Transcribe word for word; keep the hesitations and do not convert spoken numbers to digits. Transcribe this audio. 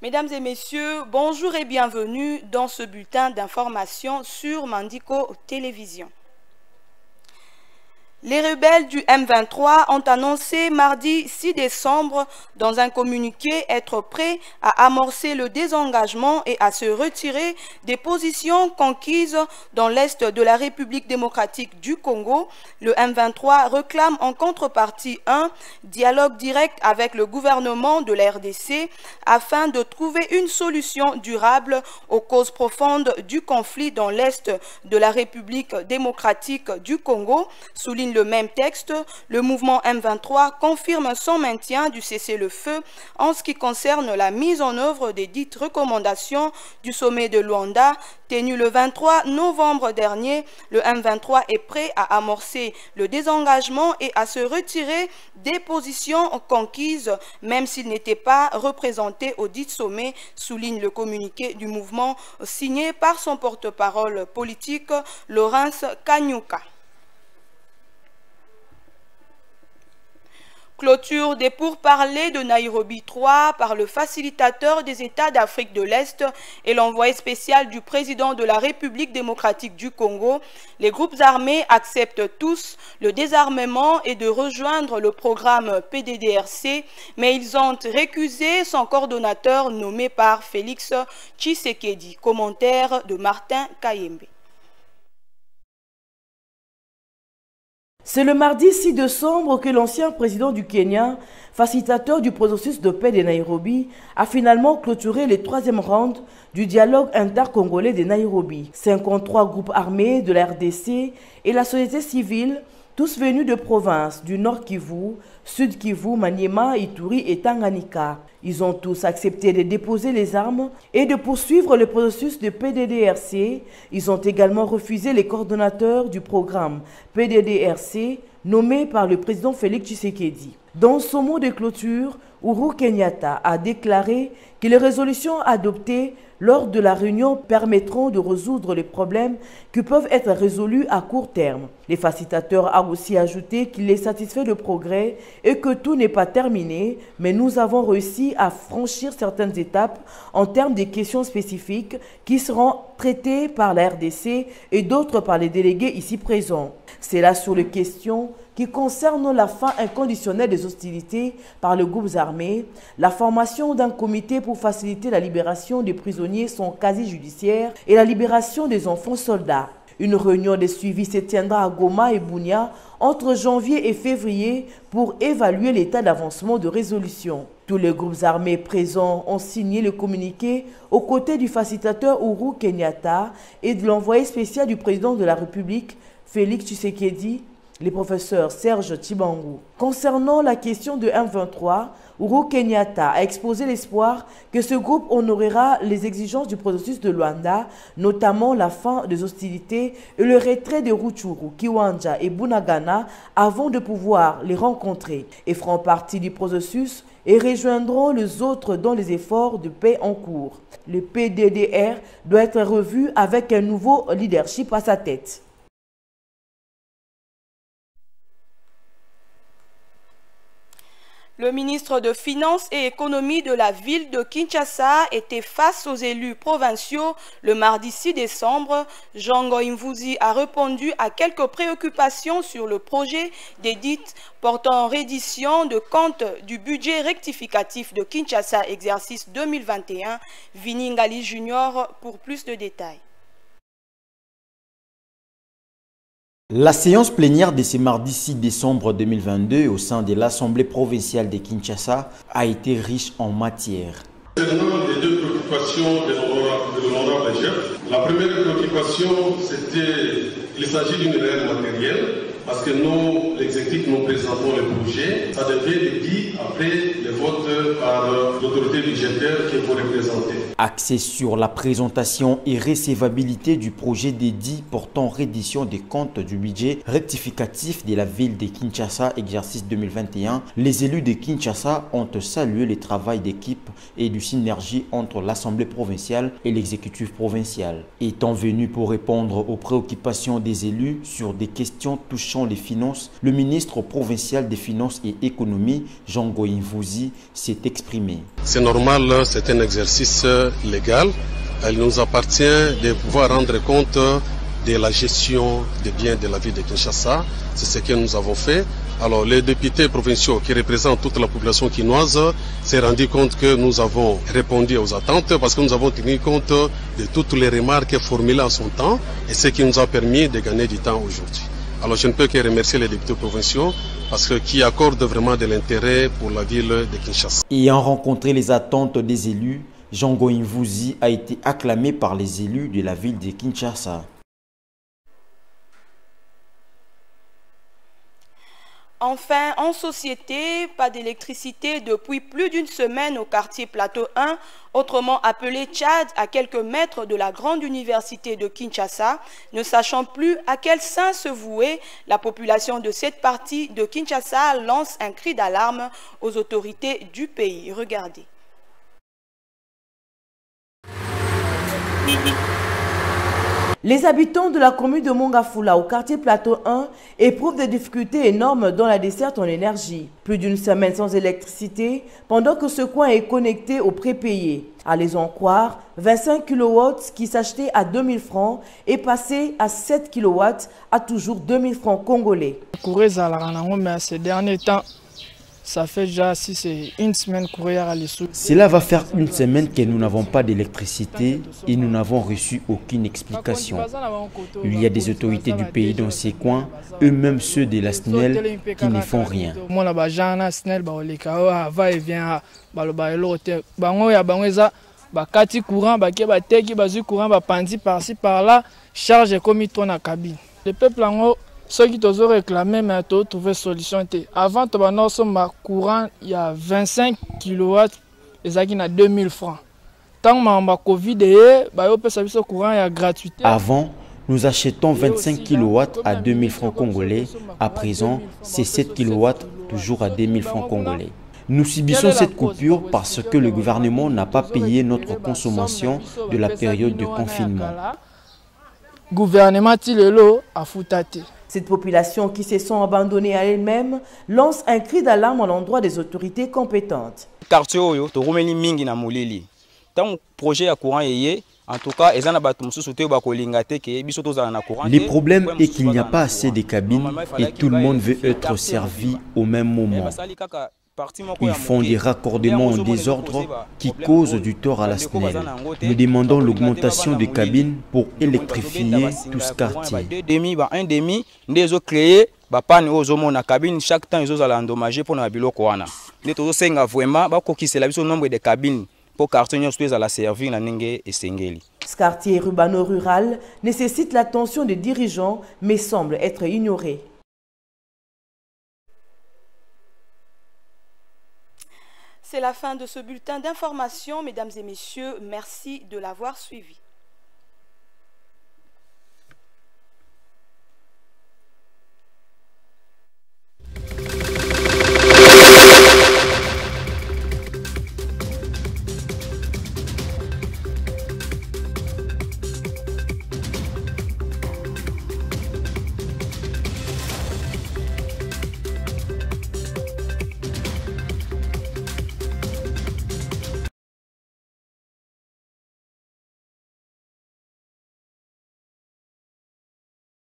Mesdames et messieurs, bonjour et bienvenue dans ce bulletin d'information sur Mandiko Télévision. Les rebelles du M vingt-trois ont annoncé mardi six décembre dans un communiqué être prêts à amorcer le désengagement et à se retirer des positions conquises dans l'est de la République démocratique du Congo. Le M vingt-trois réclame en contrepartie un dialogue direct avec le gouvernement de la R D C afin de trouver une solution durable aux causes profondes du conflit dans l'est de la République démocratique du Congo, souligne le même texte. Le mouvement M vingt-trois confirme son maintien du cessez-le-feu en ce qui concerne la mise en œuvre des dites recommandations du sommet de Luanda tenu le vingt-trois novembre dernier. Le M vingt-trois est prêt à amorcer le désengagement et à se retirer des positions conquises, même s'il n'était pas représenté au dit sommet, souligne le communiqué du mouvement signé par son porte-parole politique, Laurence Kanyuka. Clôture des pourparlers de Nairobi trois par le facilitateur des États d'Afrique de l'Est et l'envoyé spécial du président de la République démocratique du Congo. Les groupes armés acceptent tous le désarmement et de rejoindre le programme P D D R C, mais ils ont récusé son coordonnateur nommé par Félix Tshisekedi. Commentaire de Martin Kayembe. C'est le mardi six décembre que l'ancien président du Kenya, facilitateur du processus de paix de Nairobi, a finalement clôturé le troisième round du dialogue intercongolais de Nairobi. cinquante-trois groupes armés de la R D C et la société civile, tous venus de provinces du Nord Kivu, Sud Kivu, Maniema, Ituri et Tanganyika. Ils ont tous accepté de déposer les armes et de poursuivre le processus de P D D R C. Ils ont également refusé les coordonnateurs du programme P D D R C nommé par le président Félix Tshisekedi. Dans son mot de clôture, Uhuru Kenyatta a déclaré que les résolutions adoptées lors de la réunion permettront de résoudre les problèmes qui peuvent être résolus à court terme. Les facilitateurs ont aussi ajouté qu'il est satisfait de progrès et que tout n'est pas terminé, mais nous avons réussi à franchir certaines étapes en termes de questions spécifiques qui seront traitées par la R D C et d'autres par les délégués ici présents. C'est là sur les questions qui concernent la fin inconditionnelle des hostilités par les groupes armés, la formation d'un comité pour faciliter la libération des prisonniers sans casier judiciaire et la libération des enfants soldats. Une réunion de suivi se tiendra à Goma et Bunia entre janvier et février pour évaluer l'état d'avancement de résolution. Tous les groupes armés présents ont signé le communiqué aux côtés du facilitateur Uhuru Kenyatta et de l'envoyé spécial du président de la République, Félix Tshisekedi, le professeur Serge Tshibangu. Concernant la question de M vingt-trois, Uhuru Kenyatta a exposé l'espoir que ce groupe honorera les exigences du processus de Luanda, notamment la fin des hostilités et le retrait de Rutshuru, Kiwanja et Bunagana avant de pouvoir les rencontrer, et feront partie du processus et rejoindront les autres dans les efforts de paix en cours. Le P D D R doit être revu avec un nouveau leadership à sa tête. Le ministre de Finances et Économie de la ville de Kinshasa était face aux élus provinciaux le mardi six décembre. Jean Goïmvouzi a répondu à quelques préoccupations sur le projet d'édit portant reddition de compte du budget rectificatif de Kinshasa exercice deux mille vingt et un. Vini Ngali Junior pour plus de détails. La séance plénière de ce mardi six décembre deux mille vingt-deux au sein de l'Assemblée provinciale de Kinshasa a été riche en matière. Concernant les deux préoccupations de l'honorable chef, la première préoccupation, c'était qu'il s'agit d'une règle matérielle, parce que nous, l'exécutif, nous présentons le projet, ça devait être dit après le vote par l'autorité budgétaire que vous représentez. Axé sur la présentation et recevabilité du projet d'édit portant reddition des comptes du budget rectificatif de la ville de Kinshasa, exercice deux mille vingt et un, les élus de Kinshasa ont salué le travail d'équipe et de synergie entre l'Assemblée provinciale et l'exécutif provincial. Étant venus pour répondre aux préoccupations des élus sur des questions touchant touchant les finances, le ministre provincial des Finances et Économie, Jean-Ngo Mvuzi, s'est exprimé. C'est normal, c'est un exercice légal. Il nous appartient de pouvoir rendre compte de la gestion des biens de la ville de Kinshasa. C'est ce que nous avons fait. Alors les députés provinciaux qui représentent toute la population quinoise s'est rendu compte que nous avons répondu aux attentes parce que nous avons tenu compte de toutes les remarques formulées en son temps et ce qui nous a permis de gagner du temps aujourd'hui. Alors je ne peux que remercier les députés provinciaux parce que qui accordent vraiment de l'intérêt pour la ville de Kinshasa. Ayant rencontré les attentes des élus, Jean-Ngo Mvuzi a été acclamé par les élus de la ville de Kinshasa. Enfin, en société, pas d'électricité depuis plus d'une semaine au quartier Plateau un, autrement appelé Tchad, à quelques mètres de la grande université de Kinshasa. Ne sachant plus à quel saint se vouer, la population de cette partie de Kinshasa lance un cri d'alarme aux autorités du pays. Regardez. Les habitants de la commune de Mongafula, au quartier Plateau un, éprouvent des difficultés énormes dans la desserte en énergie. Plus d'une semaine sans électricité, pendant que ce coin est connecté au prépayé. À les en croire, vingt-cinq kilowatts qui s'achetaient à deux mille francs est passé à sept kilowatts à toujours deux mille francs congolais. Ces derniers temps, ça fait déjà si c'est une semaine courrière à l'issue. Cela va faire une semaine que nous n'avons pas d'électricité et nous n'avons reçu aucune explication. Il y a des autorités du pays dans ces coins, eux-mêmes ceux de la S N E L, qui ne font rien. Le peuple en haut, ceux qui t'ont réclamé, mais tu as trouvé solution. Avant, tu as courant, il y a vingt-cinq kilowatts, et ça qui a deux mille francs. Tant que tu as Covid, le courant est gratuit. Avant, nous achetons vingt-cinq kilowatts à deux mille francs congolais. À présent, c'est sept kilowatts, toujours à deux mille francs congolais. Nous subissons cette coupure parce que le gouvernement n'a pas payé notre consommation de la période de confinement. Gouvernement Tilelo a foutate. Cette population qui se sent abandonnée à elle-même lance un cri d'alarme à l'endroit des autorités compétentes. Quartier oyo to romeli mingi na molili. Tant projet à courant yé, en tout cas, les problèmes est qu'il n'y a pas assez de cabines et tout le monde veut être servi au même moment. Ils font des raccordements en désordre qui causent du tort à la S N E L. Nous demandons l'augmentation des cabines pour électrifier tout ce quartier. Un demi, des eaux créées, panne aux hommes na cabine chaque temps ils ont endommagé pour na biloko wana. Les tozo senga vraiment ba ko ki c'est la nombre de cabines pour quartier nous à la servir na nenge et sengeli. Ce quartier urbano-rural nécessite l'attention des dirigeants mais semble être ignoré. C'est la fin de ce bulletin d'information. Mesdames et messieurs, merci de l'avoir suivi.